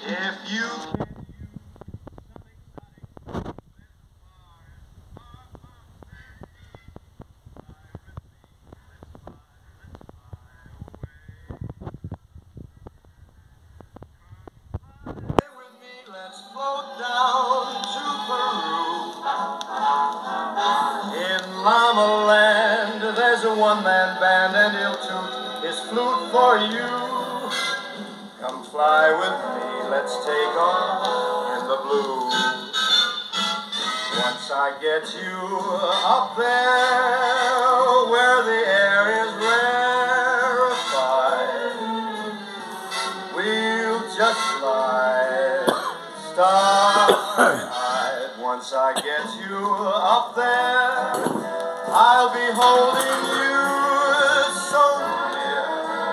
If you with me, let's float down to Peru. In Llama Land, there's a one-man band, and he'll toot his flute for you. Come fly with me, let's take off in the blue. Once I get you up there, where the air is rarefied, we'll just slide starry-eyed. Once I get you up there, I'll be holding you so near.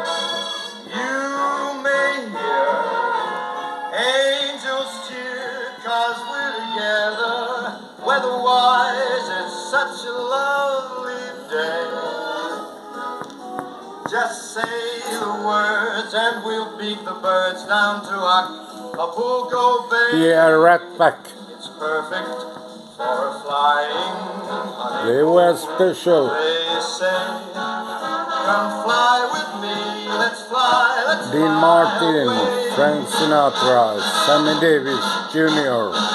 You may hear angels cheer, 'cause we're together. Weather-wise, it's such a lovely day. Just say the words and we'll beat the birds down to Acapulco Bay. Yeah, right back. It's perfect for a flying honeymoon. They were special. They say, come fly with me, let's fly, let's fly. Dean Martin, away. Frank Sinatra, Sammy Davis Jr.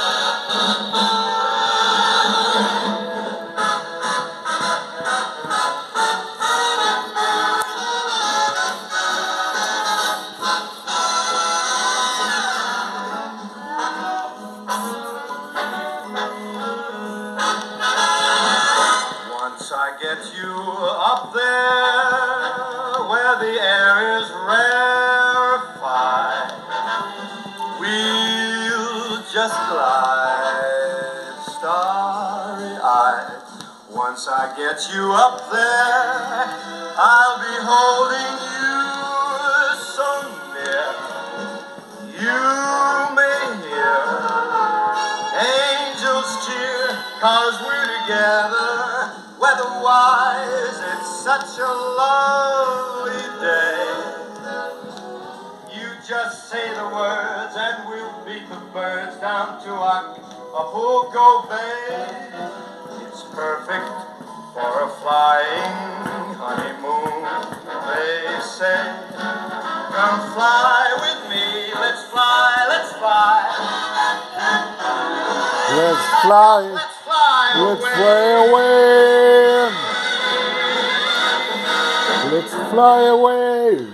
Once I get you up there, where the air is rarefied, we'll just glide starry-eyed. Once I get you up there, I'll be holding you so near. You may hear angels cheer, 'cause we're together. Weather-wise, it's such a lovely day. You just say the words and we'll beat the birds down to Acapulco Bay. It's perfect for a flying honeymoon. They say, come fly with me, let's fly, let's fly. Let's fly. Let's fly Let's away. fly away. Let's fly away.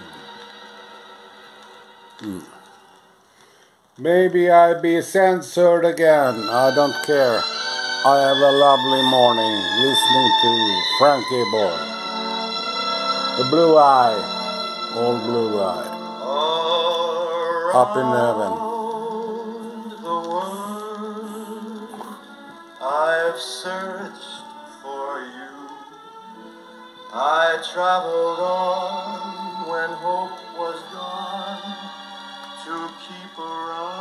Maybe I'll be censored again. I don't care. I have a lovely morning listening to Frankie Boy. The blue eye. Old blue eye. Up in heaven. Around the world, I've searched for you. I traveled on when hope was gone to keep around.